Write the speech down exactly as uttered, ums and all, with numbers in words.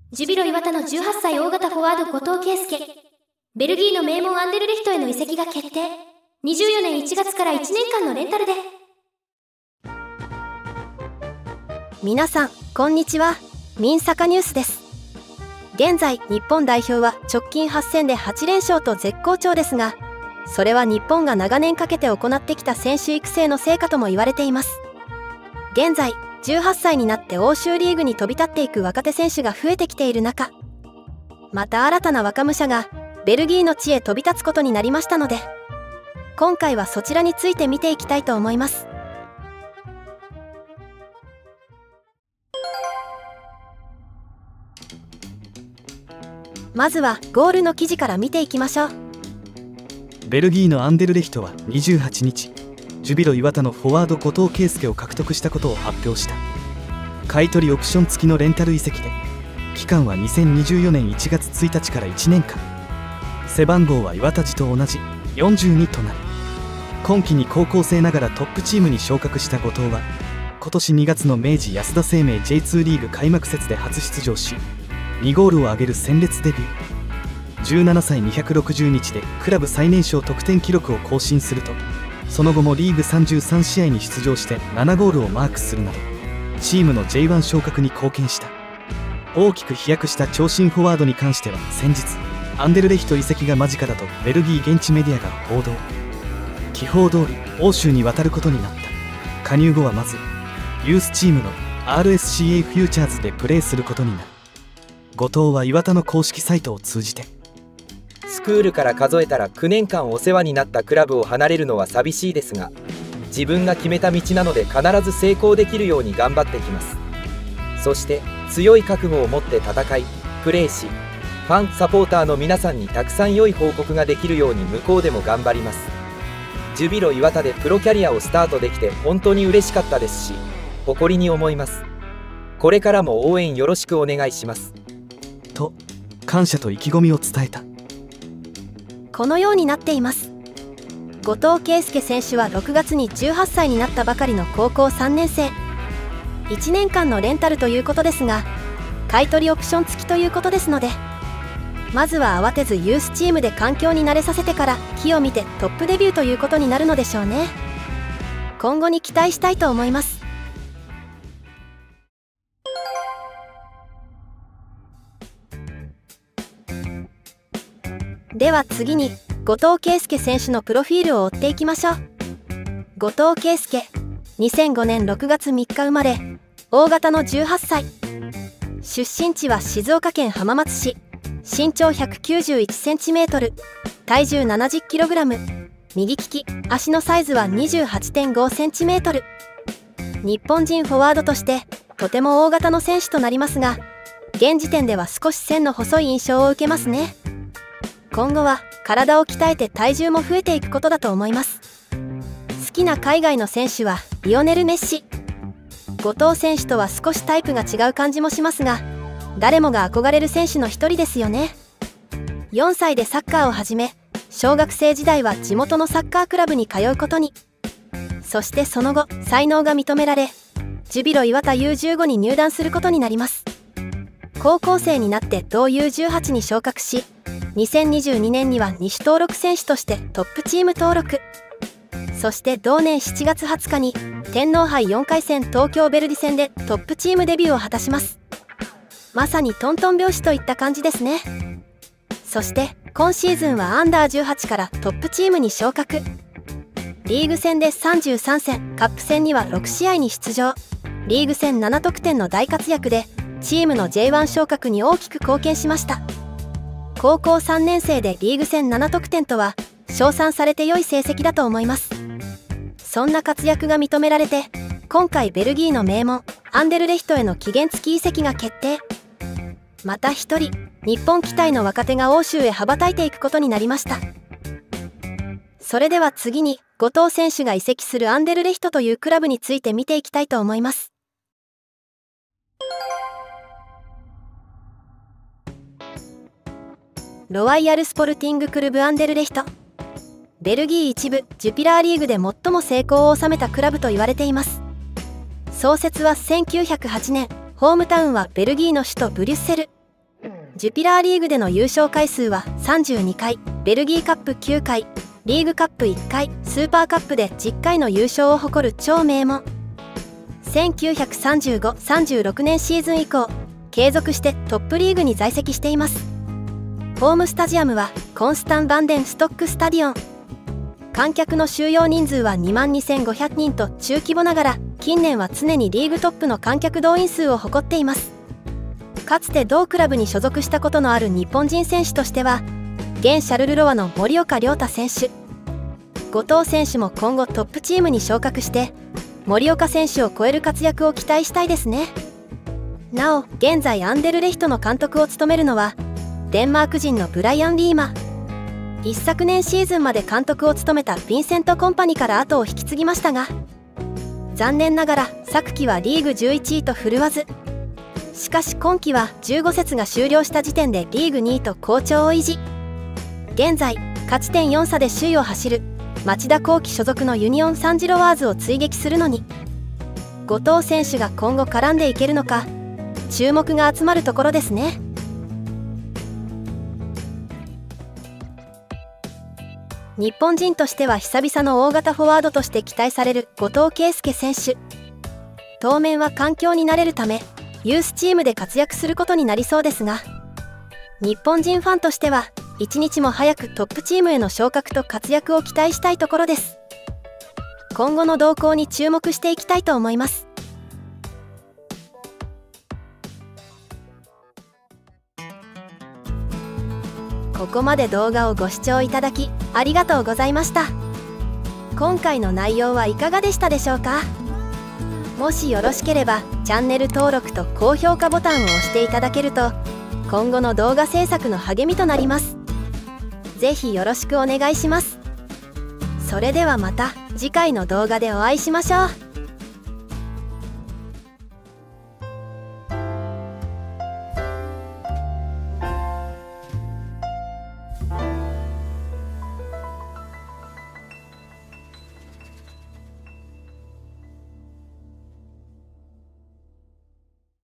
ジュビロ磐田のじゅうはっさい大型フォワード後藤圭介。ベルギーの名門アンデルレヒトへの移籍が決定。にじゅうよねんいちがつからいちねんかんのレンタルで。 皆さんこんにちは。民坂ニュースです。現在日本代表は直近はちせんではちれんしょうと絶好調ですが、それは日本が長年かけて行ってきた選手育成の成果とも言われています。現在じゅうはっさいになって欧州リーグに飛び立っていく若手選手が増えてきている中、また新たな若武者がベルギーの地へ飛び立つことになりましたので、今回はそちらについて見ていきたいと思います。まずはゴールの記事から見ていきましょう。 ベルギーのアンデルレヒトはにじゅうはちにち、ジュビロ磐田のフォワード後藤圭介を獲得したことを発表した。買い取りオプション付きのレンタル移籍で、期間はにせんにじゅうよねんいちがつついたちからいちねんかん。背番号は磐田時と同じよんじゅうにとなる。今季に高校生ながらトップチームに昇格した後藤は、今年にがつの明治安田生命 ジェイツー リーグ開幕節で初出場し、にゴールを挙げる鮮烈デビュー。じゅうななさいにひゃくろくじゅうにちでクラブ最年少得点記録を更新すると、その後もリーグさんじゅうさんしあいに出場してななゴールをマークするなど、チームの ジェイワン 昇格に貢献した。大きく飛躍した長身フォワードに関しては先日、アンデルレヒト移籍が間近だとベルギー現地メディアが報道。気泡通り欧州に渡ることになった。加入後はまずユースチームの アールエスシーエー フューチャーズでプレーすることになる。後藤は磐田の公式サイトを通じて、 スクールから数えたらきゅうねんかんお世話になったクラブを離れるのは寂しいですが、自分が決めた道なので必ず成功できるように頑張ってきます。そして強い覚悟を持って戦いプレーし、ファンサポーターの皆さんにたくさん良い報告ができるように向こうでも頑張ります。ジュビロ磐田でプロキャリアをスタートできて本当に嬉しかったですし、誇りに思います。これからも応援よろしくお願いしますと感謝と意気込みを伝えた。 このようになっています。後藤圭介選手はろくがつにじゅうはっさいになったばかりの高校さんねんせい。いちねんかんのレンタルということですが、買い取りオプション付きということですので、まずは慌てずユースチームで環境に慣れさせてから機を見てトップデビューということになるのでしょうね。今後に期待したいと思います。では次に後藤圭介選手のプロフィールを追っていきましょう。後藤圭介、にせんごねんろくがつみっか生まれ、大型のじゅうはっさい。出身地は静岡県浜松市。身長ひゃくきゅうじゅういちセンチメートル、体重 ななじゅっキログラム、右利き、足のサイズは にじゅうはちてんごセンチメートル。日本人フォワードとしてとても大型の選手となりますが、現時点では少し線の細い印象を受けますね。今後は体を鍛えて体重も増えていくことだと思います。好きな海外の選手はリオネル・メッシ。後藤選手とは少しタイプが違う感じもしますが、誰もが憧れる選手の一人ですよね。よんさいでサッカーを始め、小学生時代は地元のサッカークラブに通うことに。そしてその後才能が認められ、ジュビロ磐田 ユーじゅうご に入団することになります。高校生になって同 ユーじゅうはち に昇格し、にせんにじゅうにねんには西登録選手としてトップチーム登録。そして同年しちがつはつかに天皇杯よんかいせん東京ヴェルディ戦でトップチームデビューを果たします。まさにトントン拍子といった感じですね。そして今シーズンはアンダーじゅうはちからトップチームに昇格。リーグ戦でさんじゅうさんせん、カップ戦にはろくしあいに出場。リーグ戦ななとくてんの大活躍でチームの ジェイワン 昇格に大きく貢献しました。高校さんねんせいでリーグ戦ななとくてんとは称賛されて良い成績だと思います。そんな活躍が認められて、今回ベルギーの名門アンデルレヒトへの期限付き移籍が決定。また一人日本期待の若手が欧州へ羽ばたいていくことになりました。それでは次に後藤選手が移籍するアンデルレヒトというクラブについて見ていきたいと思います。ロワイヤルスポルティングクルブアンデルレヒト。ベルギー一部ジュピラーリーグで最も成功を収めたクラブと言われています。創設はせんきゅうひゃくはちねん、ホームタウンはベルギーの首都ブリュッセル。 ジュピラーリーグでの優勝回数はさんじゅうにかい、ベルギーカップきゅうかい、リーグカップいっかい、スーパーカップでじゅっかいの優勝を誇る超名門。せんきゅうひゃくさんじゅうご、さんじゅうろくねんシーズン以降、継続してトップリーグに在籍しています。ホームスタジアムはコンスタン・バンデンストックスタディオン。観客の収容人数はにまんにせんごひゃくにんと中規模ながら、近年は常にリーグトップの観客動員数を誇っています。かつて同クラブに所属したことのある日本人選手としては、現シャルルロワの森岡亮太選手、後藤選手も今後トップチームに昇格して森岡選手を超える活躍を期待したいですね。なお現在アンデルレヒトの監督を務めるのはデンマーク人のブライアン・リーマ。一昨年シーズンまで監督を務めたヴィンセント・コンパニから後を引き継ぎましたが、残念ながら昨季はリーグじゅういちいと振るわず、しかし今季はじゅうご節が終了した時点でリーグにいと好調を維持。現在勝ち点よん差で首位を走る町田浩樹所属のユニオン・サンジロワーズを追撃するのに、後藤選手が今後絡んでいけるのか注目が集まるところですね。日本人としては久々の大型フォワードとして期待される後藤圭介選手。当面は環境に慣れるためユースチームで活躍することになりそうですが、日本人ファンとしては一日も早くトップチームへの昇格と活躍を期待したいところです。今後の動向に注目していきたいと思います。ここまで動画をご視聴いただきありがとうございました。今回の内容はいかがでしたでしょうか。もしよろしければチャンネル登録と高評価ボタンを押していただけると今後の動画制作の励みとなります。ぜひよろしくお願いします。それではまた次回の動画でお会いしましょう。